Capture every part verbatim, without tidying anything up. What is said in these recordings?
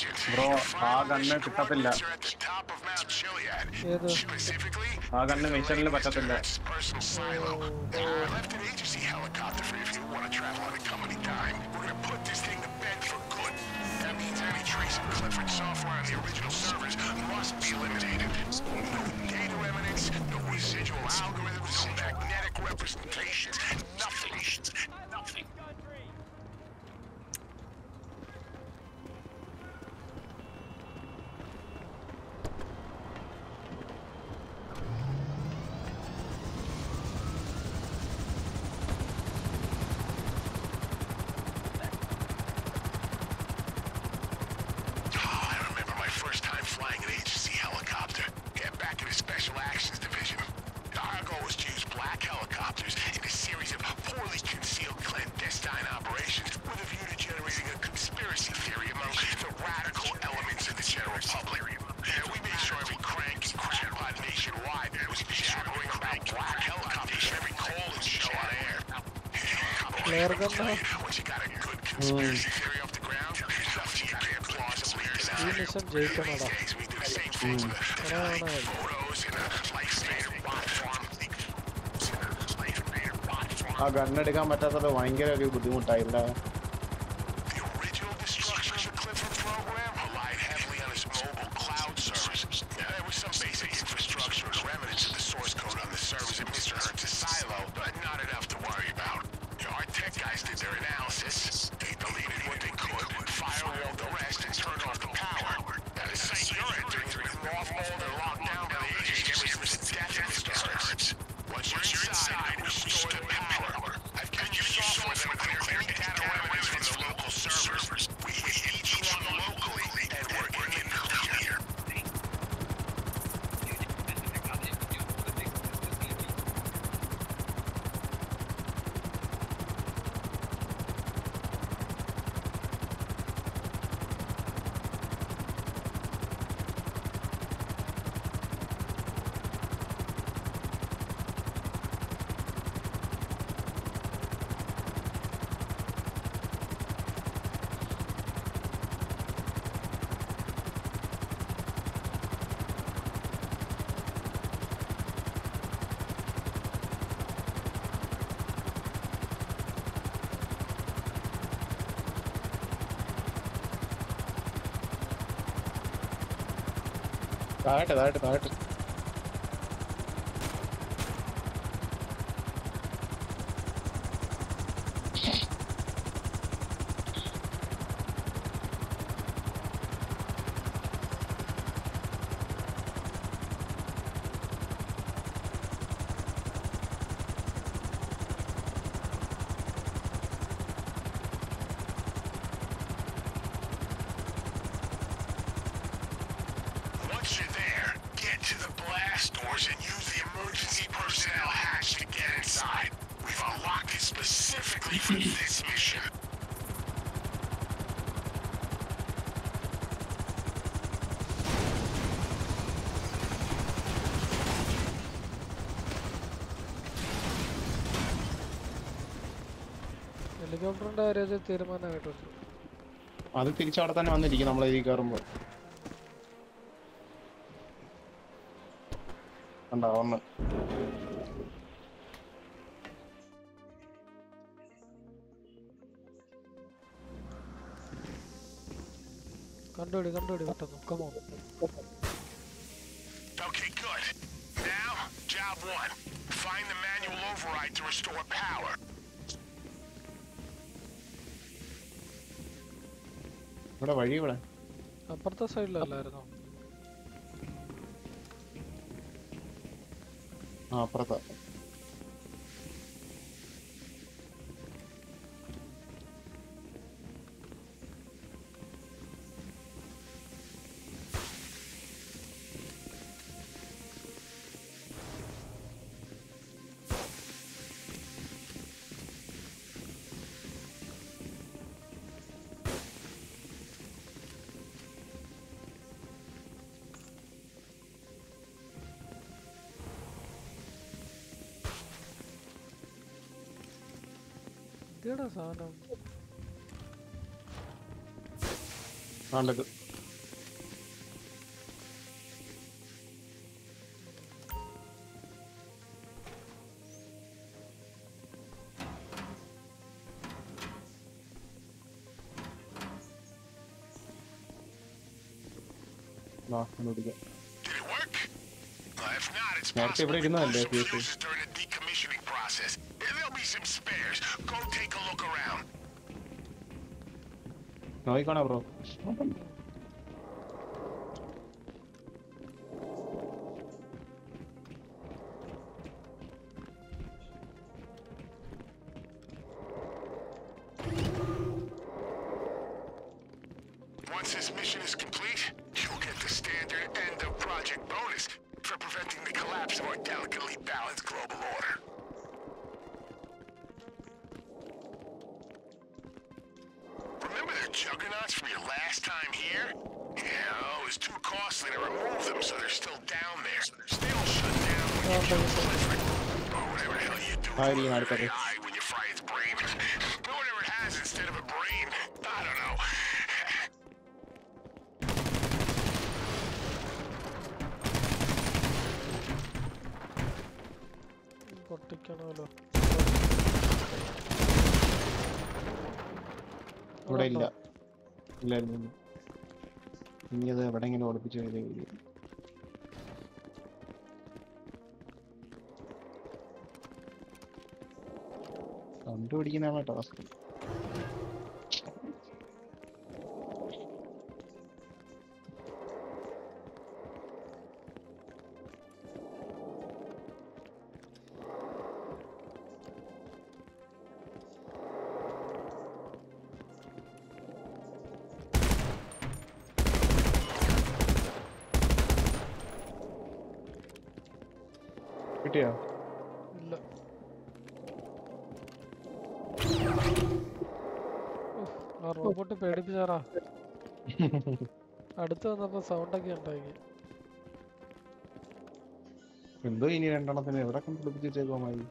Bro ആ gun കിട്ടത്തില്ല. ആ ഗണ്ണ് മിഷനിൽ പറ്റത്തില്ല. ആ ഗണ്ണെടുക്കാൻ പറ്റാത്തത് ഭയങ്കര ഒരു ബുദ്ധിമുട്ടായില്ല. താഴട്ടെ താഴട്ടെ താഴട്ടെ ഹെലികോപ്റ്ററിന്റെ കാര്യത്തിൽ തീരുമാനമായിട്ടുണ്ട്. അത് തിരിച്ചവിടെ തന്നെ വന്നിരിക്കും നമ്മളെ ഇതിൽ കയറുമ്പോൾ. കണ്ടോ ഒന്ന് കണ്ടോടി കണ്ടോടി പെട്ടെന്ന്. Come on. Okay, good. Now, job one. Find the manual override to restore power. ഇവിടെ വഴി ഇവിടെ അപ്പുറത്തെ സൈഡിലല്ലായിരുന്നോ? ആ അപ്പുറത്താ. ഇതെടാ സാധനം. ആണ്ടത് Did it work? Well, if not, it's possible we blew some fuses during the decommissioning process. There'll be some spares. Go take a look around. നോയിക്കോണോ bro? Once this mission is complete, you'll get the standard end of project bonus for preventing the collapse of our delicately balanced global order. Remember the juggernauts from your last time here? Yeah, well, it was too costly to remove them, so they're still down there. They all shut down when you kill Clifford. Or whatever the hell you do to an A I when you fry its brain. But whatever it has instead of a brain, I don't know. പൊട്ടിക്കണമല്ലോ. ഇവിടെ ഇല്ല. ഇല്ല ഇല്ല. ഇനി അത് എവിടെയെങ്കിലും ഒളിപ്പിച്ച് വരിക. കണ്ടുപിടിക്കുന്നതാണ് ടാസ്ക്. കിട്ടിയോ? ഇല്ല. ആ റോബോട്ട് പേടിപ്പിച്ചാറാ. അടുത്ത് വന്നപ്പോ സൗണ്ട് ഒക്കെ ഉണ്ടാക്കി. എന്തോ ഇനി രണ്ടെണ്ണത്തിന് എവിടെ കണ്ടുപിടിച്ച് വെച്ചേക്കുമായി.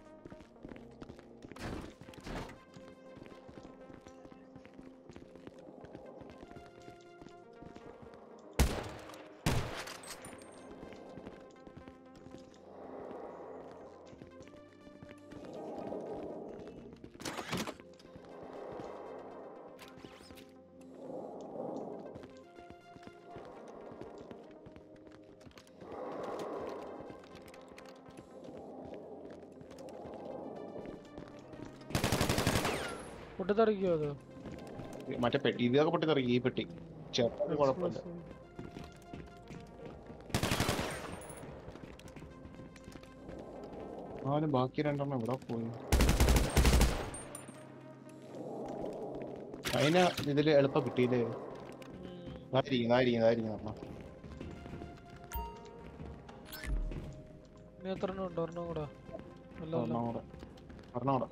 പൊട്ടിത്തെറിക്കോ അത്? മറ്റേ പെട്ടി ഇതൊക്കെ പൊട്ടിത്തെറിക്കും. ഈ പെട്ടി ചെറുത് കുഴപ്പമില്ല. ആരും ബാക്കി രണ്ടെണ്ണം ഇവിടെ പോയി. അതിന് ഇതില് എളുപ്പം കിട്ടിയില്ലേ? ഇതായിരിക്കും ഇതായിരിക്കും ഇതായിരിക്കും നമ്മ എത്ര എണ്ണം ഉണ്ട്? ഒരെണ്ണം കൂടെ ഒരെണ്ണം കൂടെ ഒരെണ്ണം കൂടെ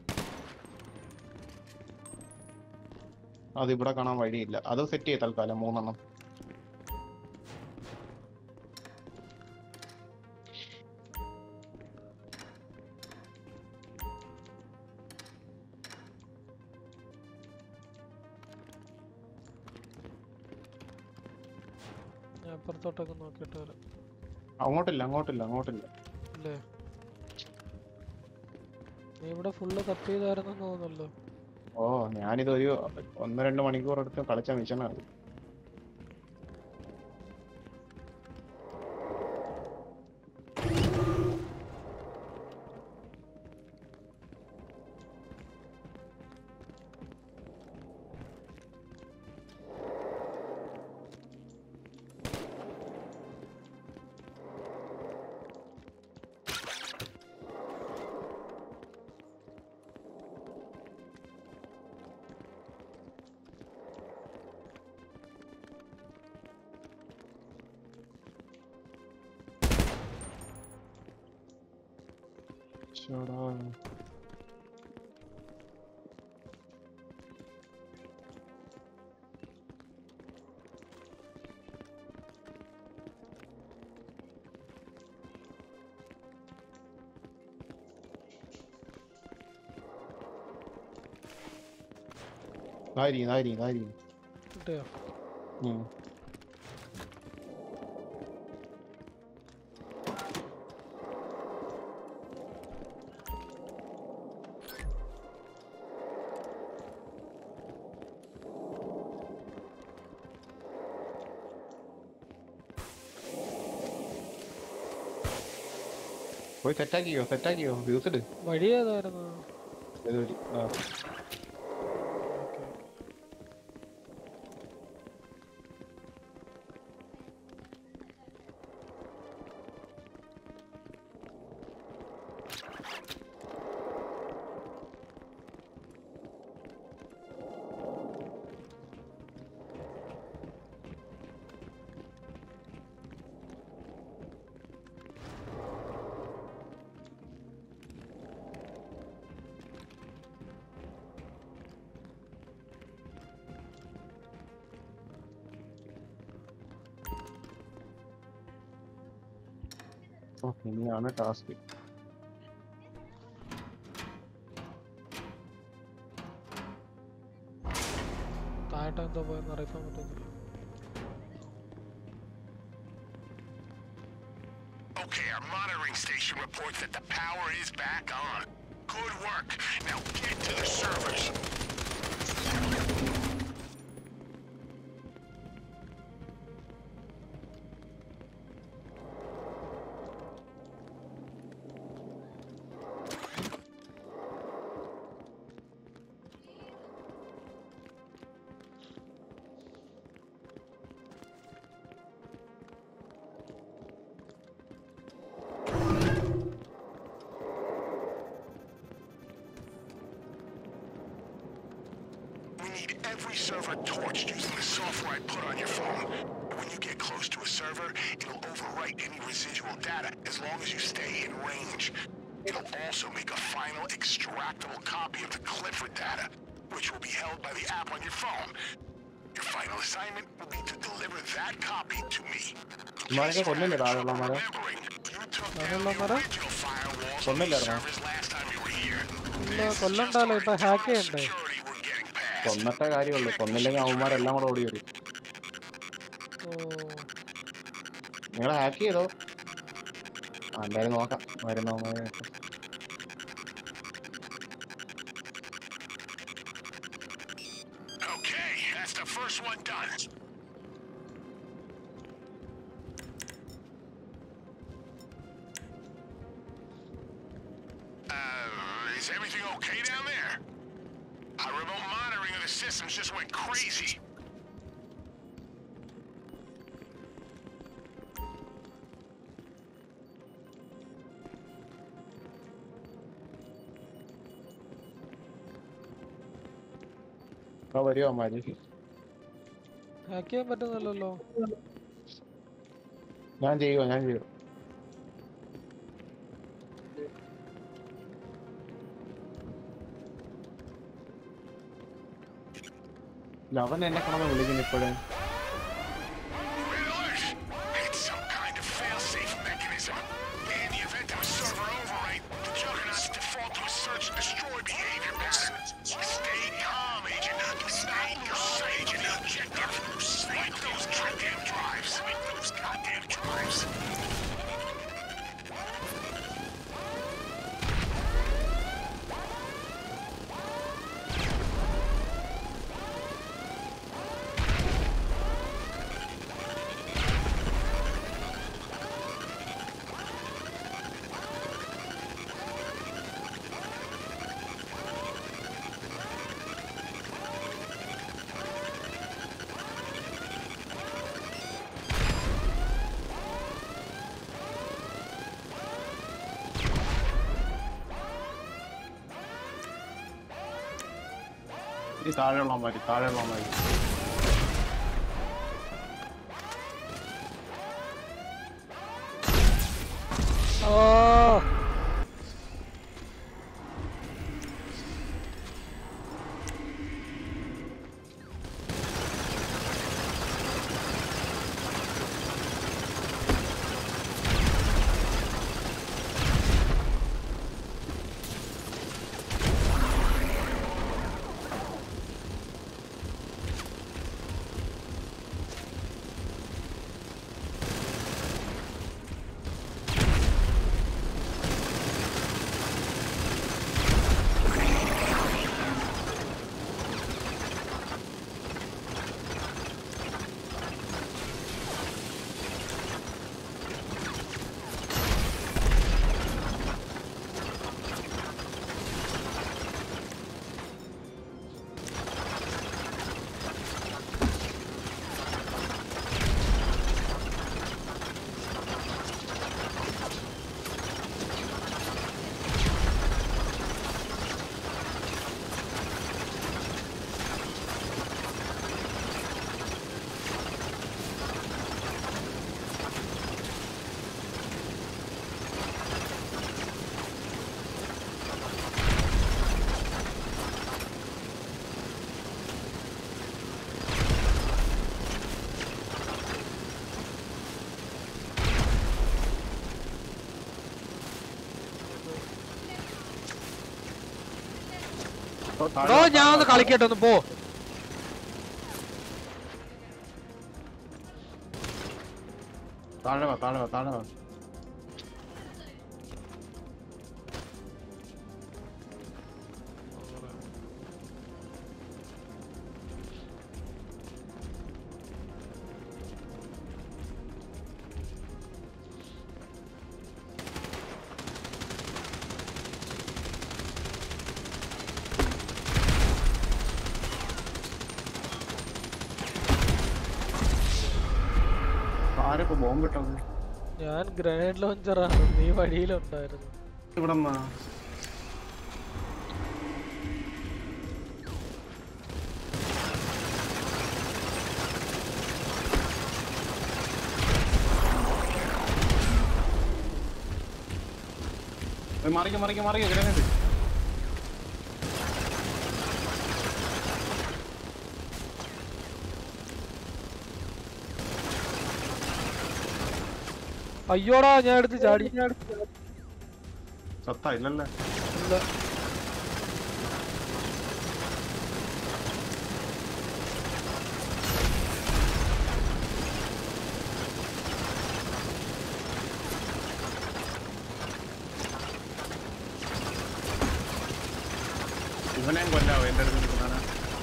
അത് ഇവിടെ കാണാൻ വഴിയില്ല. അത് സെറ്റ് ചെയ്ത് തൽക്കാലം മൂന്നെണ്ണം. ഞാൻ അപ്പുറത്തോട്ടൊക്കെ നോക്കിയിട്ട് വരാം. അങ്ങോട്ടില്ല അങ്ങോട്ടില്ല അങ്ങോട്ടില്ല. അല്ലേ? നീ ഇവിടെ ഫുള്ള് കട്ട് ചെയ്തായിരുന്നു തോന്നുന്നല്ലോ. ഓ ഞാനിതൊരു ഒന്ന് രണ്ട് മണിക്കൂർ എടുത്ത് കളിച്ച മിഷനാണ്. ഇതായിരിക്കും ഇതായിരിക്കും ഇതായിരിക്കും. കിട്ടിയോ? പോയി സെറ്റാക്കിയോ സെറ്റാക്കിയോ വ്യൂസ് ഇട്. വഴി ഏതായിരുന്നു? ഏത് വഴി? ആ ഓ ഇനിയാണ് ടാസ്ക്. താഴോട്ട് എന്തോ പോയെന്ന് അറിയിക്കാൻ പറ്റുന്നില്ല. Okay, our monitoring station reports that the power is back on. Good work. Now get to the servers. Every server torched using the software I put on your phone. When you get close to a server, it'll overwrite any residual data as long as you stay in range. It'll also make a final extractable copy of the Clifford data, which will be held by the app on your phone. Your final assignment will be to deliver that copy to me. ഇമാരൊക്കെ കൊന്നില്ലേ താഴെയുള്ളമാരെ? Remembering, you took down the original firewalls on these servers last time you were here. ഇല്ല കൊല്ലണ്ടല്ലോ, ഇപ്പൊ hack ചെയ്യണ്ടേ? കൊന്നത്തെ കാര്യമുള്ളൂ, കൊന്നില്ലെങ്കിൽ അവന്മാരെല്ലാം കൂടെ ഓടി വരും. നിങ്ങൾ hack ചെയ്തോ? ആ എന്തായാലും നോക്കാം വരുന്നവന്മാരെ. Okay, that's the first one done. Uh, is everything okay down there? Our remote monitoring of the systems just went crazy. വരുമോ അവന്മാര്? ഹാക്ക് ചെയ്യാൻ പറ്റുന്നില്ലല്ലോ. ഞാൻ ചെയ്യുമോ ഞാൻ ചെയ്യുമോ അവൻ എന്നെ കാണാൻ വിളിക്കുന്നു ഇപ്പോഴേ. It's some kind of fail-safe mechanism. In the event of a server overwrite, the Juggernaut's default to a search and destroy behavior pattern. Stay calm, Agent. Stay calm, Agent. Objective. Swipe those goddamn drives. Swipe those goddamn drives. ഈ താഴെയുള്ള മാതിരി താഴെയുള്ള മാതിരി ഓ bro ഞാൻ ഒന്ന് കളിക്കട്ടെ ഒന്ന് പോ. താഴെ വാ താഴെ വാ താഴെ വാ. ആരൊക്കെ ബോംബ് ഇട്ടത്? ഞാൻ ഗ്രനേഡ് ലോഞ്ചറാണ്, നീ വഴിയിലുണ്ടായിരുന്നു. ഇവിടെ മറിക്ക മറിക്ക മറിക്ക ഗ്രനേഡ്. അയ്യോടാ ഞാൻ എടുത്ത് ചാടി. സത്താ ഇല്ലല്ലേ? ഇല്ല. ഇവനെയും കൊല്ലാവോ എന്റെ അടുത്ത് നിൽക്കുന്നതാണ്?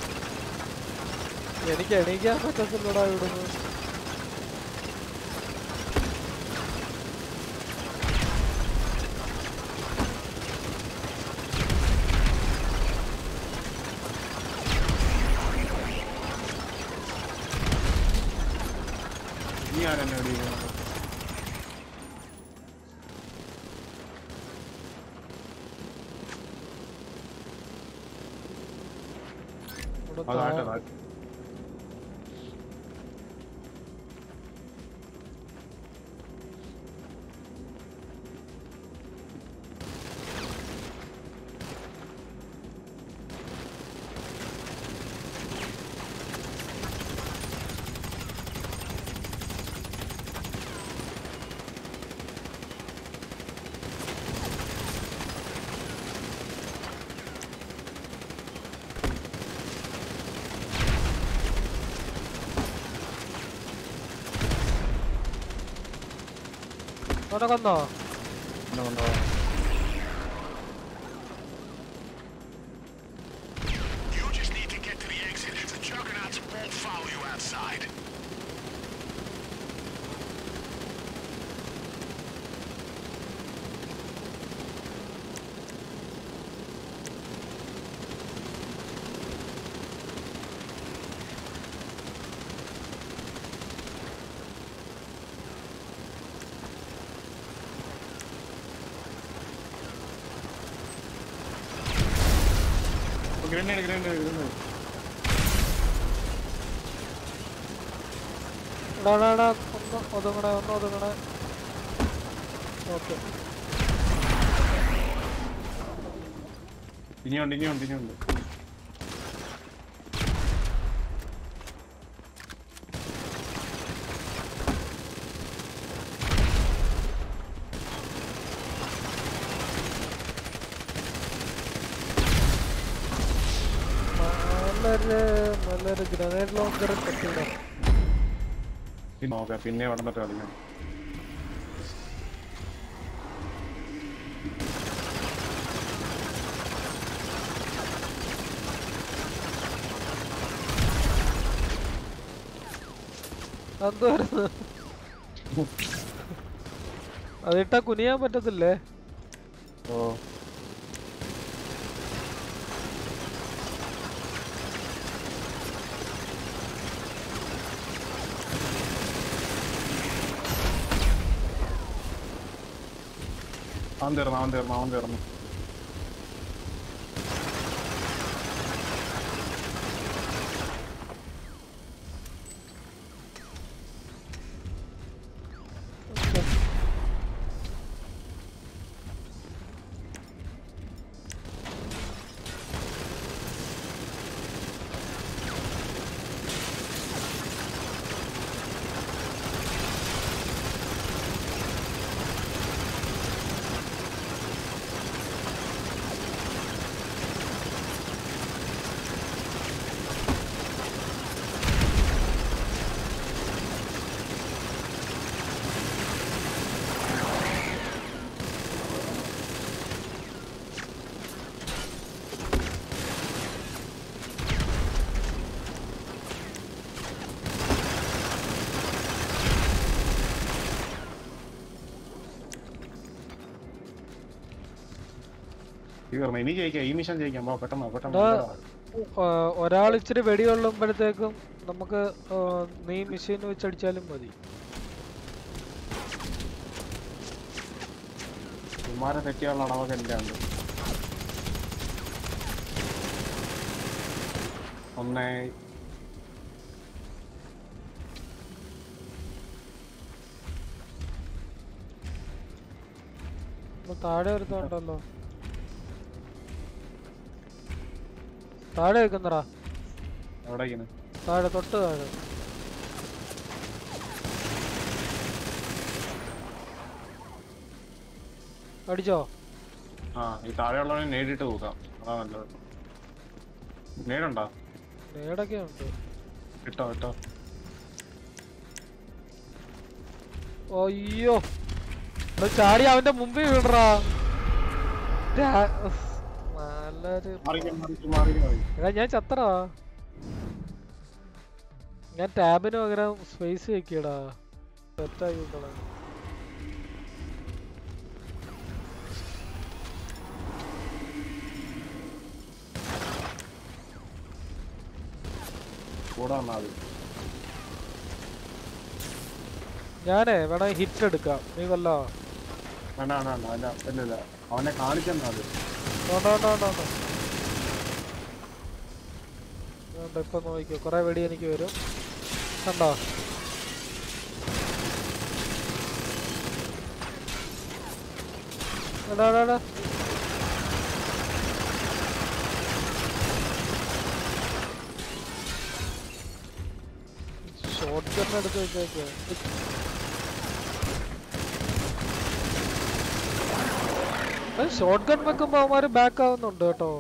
എനിക്ക് എണീക്കാൻ പറ്റത്തില്ലടാ ഇവിടുന്ന്. നീ ആരെന്നെ വിളിക്കുന്നത്? അതാട്ടെ താഴെ. അവനെ കൊന്നോ? എന്നെ കൊണ്ടോ? You just need to get to the exit. The juggernauts won't follow you outside. Grenade grenade grenade. എടാ എടാ എടാ ഒന്ന് ഒതുങ്ങണേ ഒന്ന് ഒതുങ്ങണേ. ഓക്കെ ഇനിയുണ്ട് ഇനിയുണ്ട് ഇനിയുണ്ട്. നല്ലൊരു നല്ലൊരു ഗ്രനേഡ് ലോഞ്ചർ കിട്ടിയിടാം. നോക്കാം പിന്നെ വന്നിട്ട് കളിക്കാം. എന്തായിരുന്നു അതിട്ടാ കുനിയാൻ പറ്റത്തില്ലേ? ഓ അവൻ തീർന്നു അവൻ തീർന്നു അവൻ തീർന്നു. ഇനി ജയിക്കാം, ഈ മിഷൻ ജയിക്കാം. പെട്ടെന്ന് പെട്ടെന്ന്. ഒരാൾ ഇച്ചിരി വെടി കൊള്ളുമ്പോഴത്തേക്കും നമുക്ക് നീ മെഷീൻ വെച്ചടിച്ചാലും മതി. കുമാരെ തെറ്റിയുള്ള അളവൊക്കെ എൻ്റെ ഉണ്ട്. ഒന്നേ താഴെ വരുന്നുണ്ടല്ലോ. താഴെ വെക്കുന്നറാ. എവിടേക്കാണ്? താഴെ തൊട്ട് താഴെ. അടിച്ചോ? ആ ഈ താഴെയുള്ളവനെ നേരിട്ട് നോക്കാം, അതാ നല്ലത്. നേടുണ്ടോ? നേടൊക്കെ ഉണ്ട്. ഇട്ടോ ഇട്ടോ. അയ്യോ ചാടി അവന്റെ മുമ്പിൽ വീടറാ. ഞാൻ ചത്തടാ. ഞാൻ ടാബിന് പകരം സ്പേസ് വെക്കടാ. സെറ്റായി ഞാനേ വേണ ഹിറ്റ് എടുക്കാം. നീ കൊല്ലോ. അവനെ കാണിച്ചെന്നാ അത്. ഇപ്പൊ നോക്കിക്കോ, കൊറേ വെടി എനിക്ക് വരും. കണ്ടോ? എടാ ഷോട്ട് ഗൺ എടുത്ത് വെച്ചേക്കോ. ഷോട്ട് ഗൺ വെക്കുമ്പോ അവന്മാര് ബാക്ക് ആവുന്നുണ്ട് കേട്ടോ.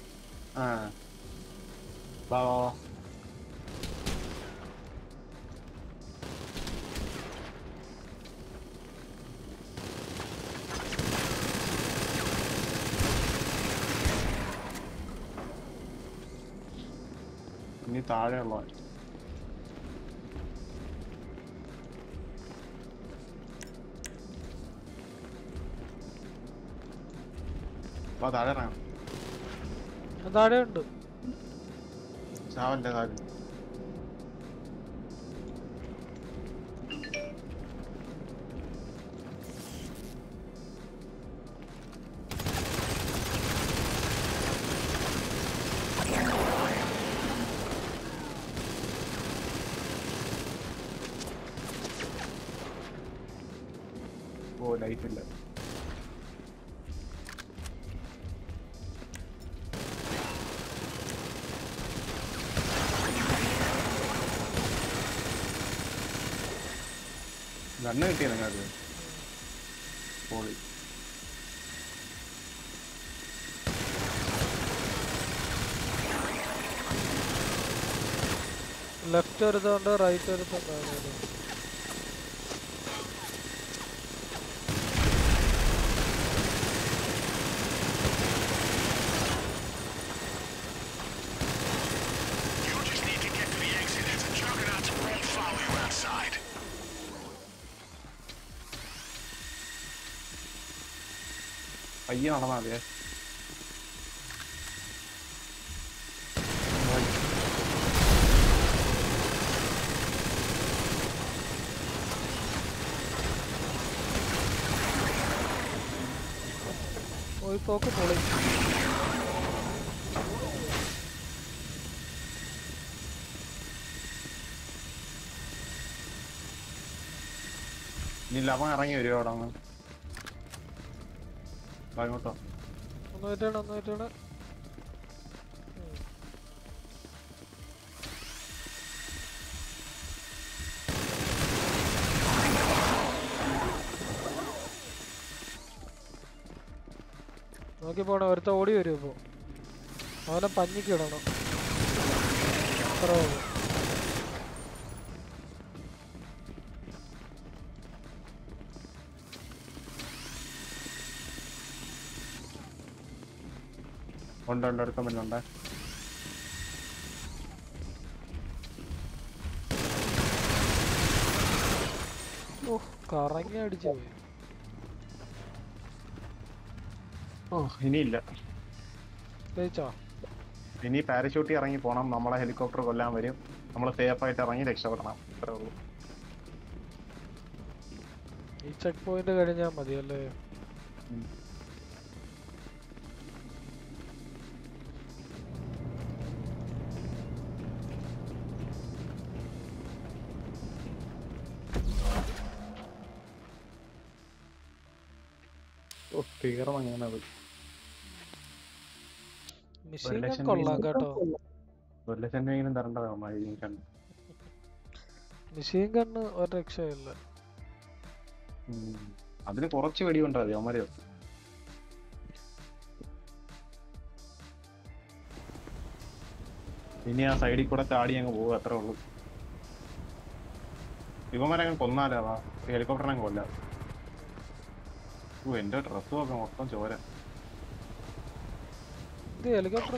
ഇനി താഴെയുള്ള താഴെ ഇറങ്ങാം. താഴെ ഉണ്ട് ചാവന്റെ കാര്യം. ഓ ലൈഫില്ല. ഗണ്ണ് കിട്ടിയ നിങ്ങൾക്ക് പോളി. ലെഫ്റ്റ് ഒരുത്തുണ്ട്, റൈറ്റ് ഒരുത്തുണ്ട്. പയ്യെ നടന്നാ മതിയേ. പോയി പോക്ക് പൊളി. ഇനി ലവൻ ഇറങ്ങി വരുമോ അവിടെ നിന്ന്? അങ്ങോട്ടോ ഒന്ന് പറ്റാണ് ഒന്ന് പറ്റാണ്. നോക്കി പോണ ഒരുത്ത ഓടി വരും. ഇപ്പൊ അവനെ പഞ്ഞിക്ക് ഇടണം. അത്ര ഉണ്ട് ഉണ്ട് എടുക്കാൻ പറ്റുന്നുണ്ട്. ഓ കറങ്ങി അടിച്ചു പോയി. ഓ ഇനിയില്ല. ജയിച്ചോ? ഇനി പാരഷൂട്ടിൽ ഇറങ്ങി പോണം, നമ്മളെ ഹെലികോപ്റ്റർ കൊല്ലാൻ വരും, നമ്മൾ സേഫ് ആയിട്ട് ഇറങ്ങി രക്ഷപ്പെടണം, അത്രേ ഉള്ളൂ. ഈ ചെക്ക് പോയിന്റ് കഴിഞ്ഞാൽ മതിയല്ലേ? ഓ തീർന്നു അങ്ങനെ അത്. മെഷീൻ ഗൺ കൊള്ളാം കേട്ടോ. ഒരു ലക്ഷം രൂപയെങ്കിലും തരേണ്ടതാണ്. മെഷീൻ ഗണ്ണ് ഒരു രക്ഷയില്ല. അതിന് കുറച്ച് വെടിയുണ്ടോ അവന്മാര്? ഇനി ആ സൈഡിൽ കൂടെ ചാടി അങ്ങ് പോകുക, അത്രേ ഉള്ളൂ. ഇവന്മാരങ്ങ് കൊന്നാലാവാ, ഹെലികോപ്റ്ററിനെ കൊല്ല. ഓ എന്റെ ഡ്രസ്സും ഒക്കെ മൊത്തം ചോര. ഇത് ഹെലികോപ്റ്റർ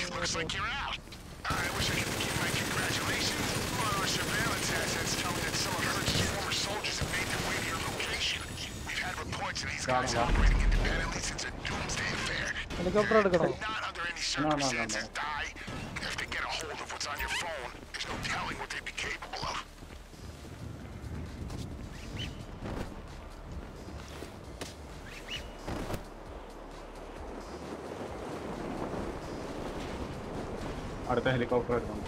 ഹെലികോപ്റ്റർ എടുക്കണോ? അടുത്ത ഹെലികോപ്റ്റർ എടുക്കണം.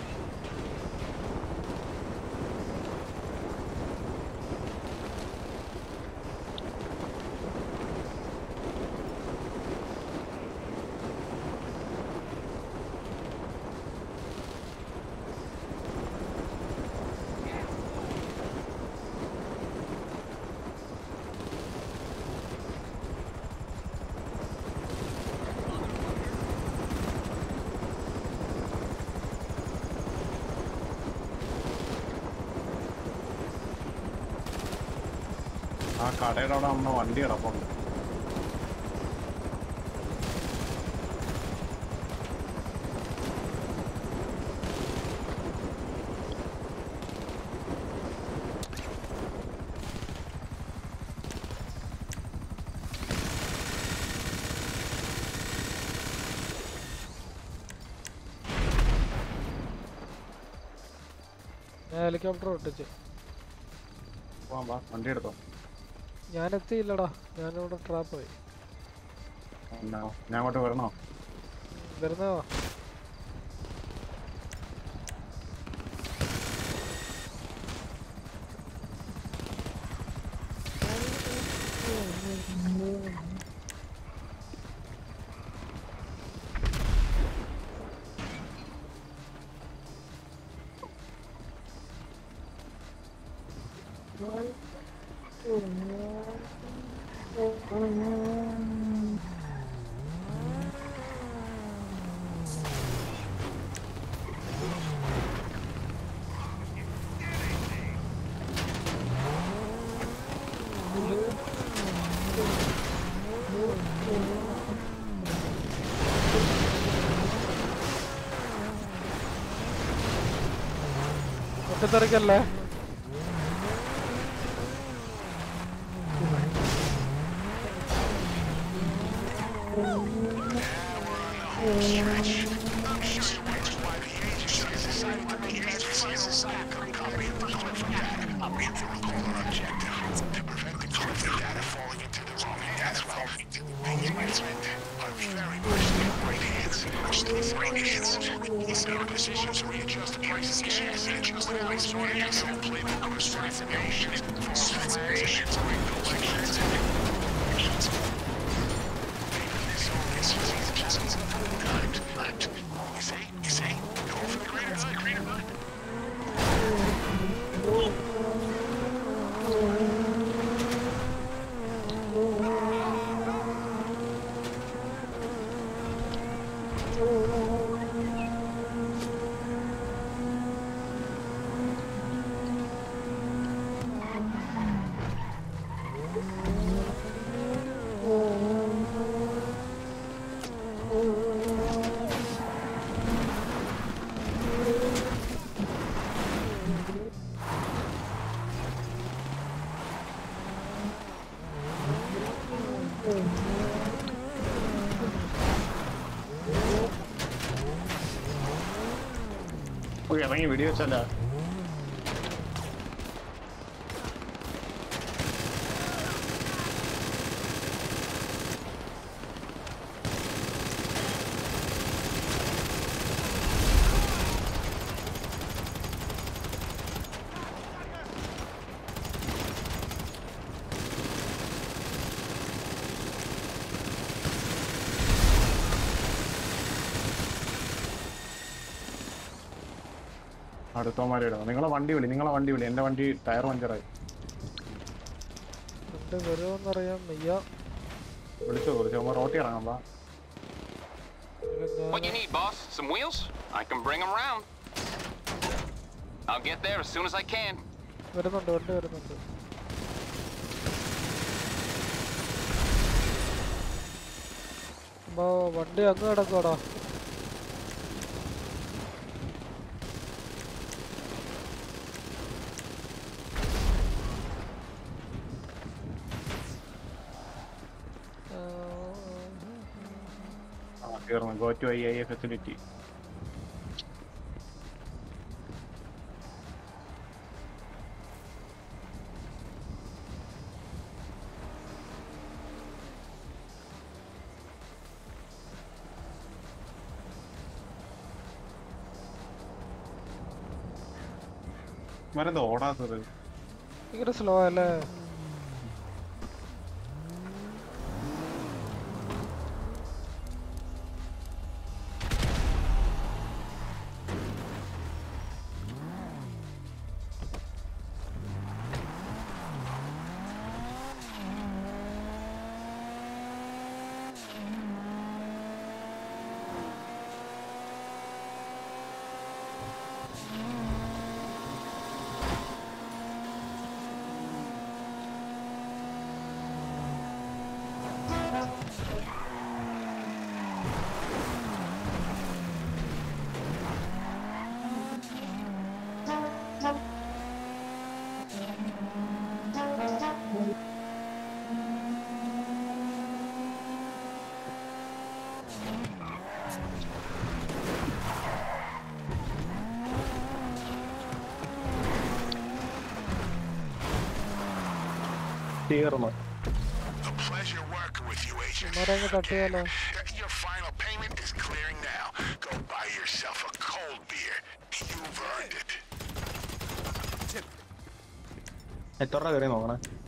ആ കടയുടെ അവിടെ നമ്മുടെ വണ്ടി കിടപ്പുണ്ട്. ഞാൻ ഹെലികോപ്റ്റർ ഒട്ടിച്ച് പോവാം, വാ വണ്ടി എടുത്തോ. ഞാൻ എത്തിയില്ലടാ, ഞാനിവിടെ ട്രാപ്പായി. ഞാൻ അങ്ങോട്ട് വരണോ? വരുന്നോ? ഒറ്റത്തിറക്കല്ലേ? ഇറങ്ങി വെടി വെച്ചല്ല. അടുത്തമാരെ ഇടാം. നിങ്ങളെ വണ്ടി വിളി, നിങ്ങളെ വണ്ടി വിളി. എന്റെ വണ്ടി ടയർ പഞ്ചറായി. വരുമോന്നറിയാൻ വയ്യ. വിളിച്ചോ വിളിച്ചോ. റോട്ടി ഇറങ്ങാം. വാ. What you need, boss? Some wheels? I can bring them round. I'll get there as soon as I can. വരുന്നുണ്ട്, വണ്ടി വരുന്നുണ്ട്. വണ്ടി അങ്ങ് കിടക്കുവാടാ. Go to I A facility. മരന്താ ഓടാത്തത്? ഭയങ്കര സ്ലോ അല്ലേ? A pleasure working with you, Agent. Your final payment is clearing now. Go buy yourself a cold beer. You've earned it. എത്ര രൂപ കയറി നോക്കണേ?